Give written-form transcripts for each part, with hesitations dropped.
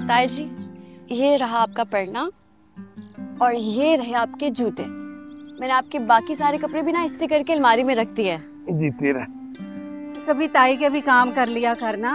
ताया जी, ये रहा आपका पढ़ना और ये रहे आपके जूते। मैंने आपके बाकी सारे कपड़े भी ना इस्त्री करके अलमारी में रख दिए हैं। जी तेरा कभी ताई के भी काम कर लिया करना।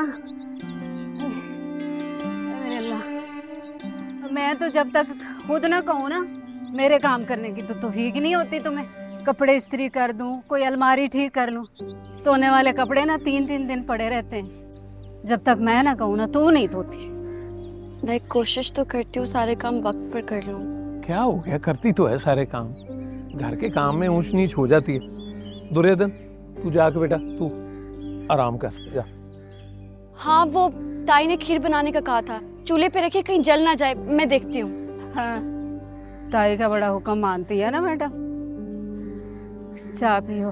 अरे अल्लाह, मैं तो जब तक खुद ना कहूँ ना, मेरे काम करने की तो तौफीक नहीं होती तुम्हें। कपड़े इस्त्री कर दूँ, कोई अलमारी ठीक कर लूँ, धोने वाले कपड़े ना 3-3 दिन पड़े रहते हैं। जब तक मैं ना कहूँ ना, तू नहीं धोती। मैं कोशिश तो करती हूँ सारे काम वक्त पर कर लूँ। क्या हो गया, करती तो है सारे काम। घर के काम में ऊंच नीच हो जाती है। दुर्योधन तू जाके बेटा तू आराम कर जा। हाँ, वो ताई ने खीर बनाने का कहा था, चूल्हे पे रखे कहीं जल ना जाए, मैं देखती हूँ। हाँ, ताई का बड़ा हुक्म मानती है ना बेटा। चाय पियो।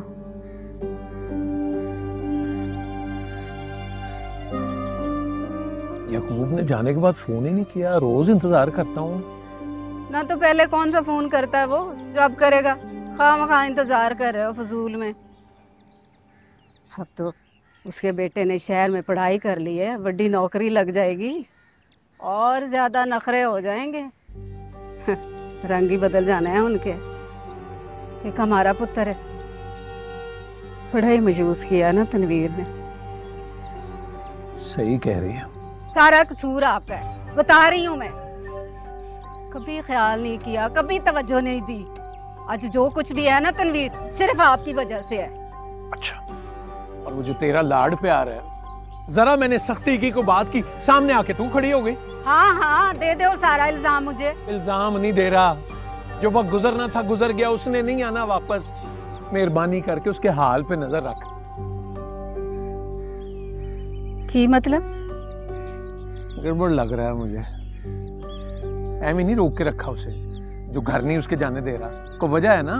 याकूब ने जाने के बाद फोन ही नहीं किया, रोज इंतजार करता हूँ। ना तो पहले कौन सा फोन करता है वो जो अब करेगा। खामखा इंतजार कर रहे हो फजूल में। अब तो उसके बेटे ने शहर में पढ़ाई कर ली है, बड़ी नौकरी लग जाएगी और ज्यादा नखरे हो जाएंगे। रंग ही बदल जाना है उनके। एक हमारा पुत्र है, पढ़ाई मजबूस किया ना तनवीर ने। सही कह रही है। सारा कसूर आपका है, बता रही हूँ मैं। कभी ख्याल नहीं किया, कभी तवज्जो नहीं दी। आज जो कुछ भी है ना तनवीर, सिर्फ आपकी वजह से है। अच्छा, और वो जो तेरा लाड प्यार है, जरा मैंने सख्ती की को बात की, सामने आके तू खड़ी हो गई। हाँ हाँ, दे दो सारा इल्जाम मुझे। इल्जाम नहीं दे रहा, जो वक्त गुजरना था गुजर गया, उसने नहीं आना वापस। मेहरबानी करके उसके हाल पे नजर रख। की मतलब? गड़बड़ लग रहा है मुझे। एमी नहीं रोक के रखा उसे, जो घर नहीं उसके जाने दे रहा, को वजह है ना।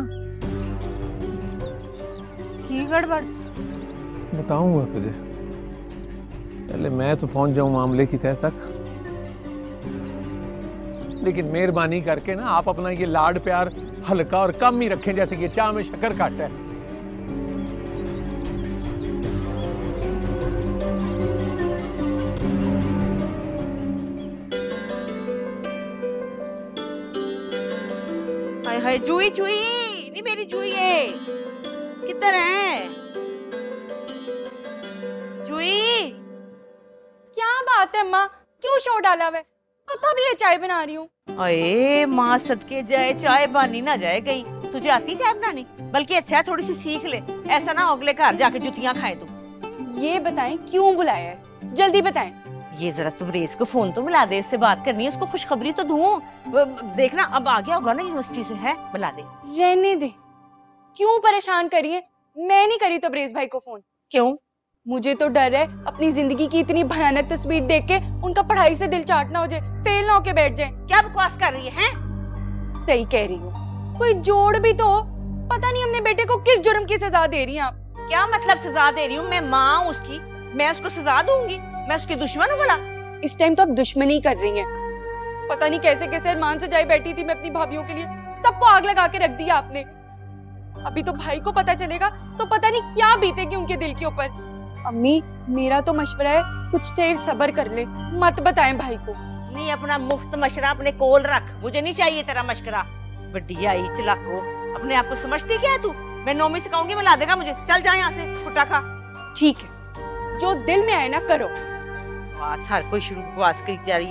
की गड़बड़? बताऊंगा तुझे, पहले मैं तो पहुंच जाऊं मामले की तह तक। लेकिन मेहरबानी करके ना आप अपना ये लाड प्यार हल्का और कम ही रखें, जैसे कि चाय में शक्कर घट है। हाय हाय, जुई जुई नहीं, मेरी जुई है, किधर है जुई? क्या बात है माँ, क्यों शोर डाला हुआ है? पता भी है चाय बना रही हूँ। अरे माँ सदके जाए, चाय बनी ना जाए कहीं। तुझे आती चाय बनानी? बल्कि अच्छा है थोड़ी सी सीख ले, ऐसा ना अगले घर जाके जुतियां खाए तू। ये बताएं क्यों बुलाया है, जल्दी बताएं। ये जरा तुम रेस को फोन तो मिला दे, उससे बात करनी है, उसको खुशखबरी तो दूं। देखना अब आ गया होगा ना यूनिवर्सिटी से, है मिला दे। रहने दे, क्यों परेशान करिए, मैं नहीं करी तबरेज भाई को फोन। क्यों? मुझे तो डर है अपनी जिंदगी की इतनी भयानक तस्वीर देख के उनका पढ़ाई से दिल चाट ना हो जाए, फेल ना होके बैठ जाए। क्या बकवास कर रही है? सही कह रही हो, कोई जोड़ भी तो। पता नहीं अपने बेटे को किस जुर्म की सजा दे रही हैं आप। क्या मतलब सजा दे रही हूँ? मैं माँ हूँ उसकी, मैं उसको सजा दूंगी? मैं उसकी दुश्मन हूँ भला? इस टाइम तो आप दुश्मनी कर रही हैं। पता नहीं कैसे कैसे अरमान से जाए बैठी थी मैं अपनी भाभीियों के लिए, सबको आग लगा के रख दिया आपने। अभी तो भाई को पता चलेगा तो पता नहीं क्या बीतेगी उनके दिल के ऊपर। अम्मी, मेरा तो मशवरा है कुछ देर सब्र कर ले, मत बताएं भाई को। नहीं, अपना मुफ्त मशवरा अपने कोल रख, मुझे नहीं चाहिए तेरा मशवरा। बड़ी आई चलाको, अपने आप को समझती क्या है तू? मैं नौमी से कहूंगी मिला देगा मुझे। चल जा यहाँ से, कुट्टा खा। ठीक है, जो दिल में आए ना करो। बस हर कोई शुरू बकवास करी जा रही है।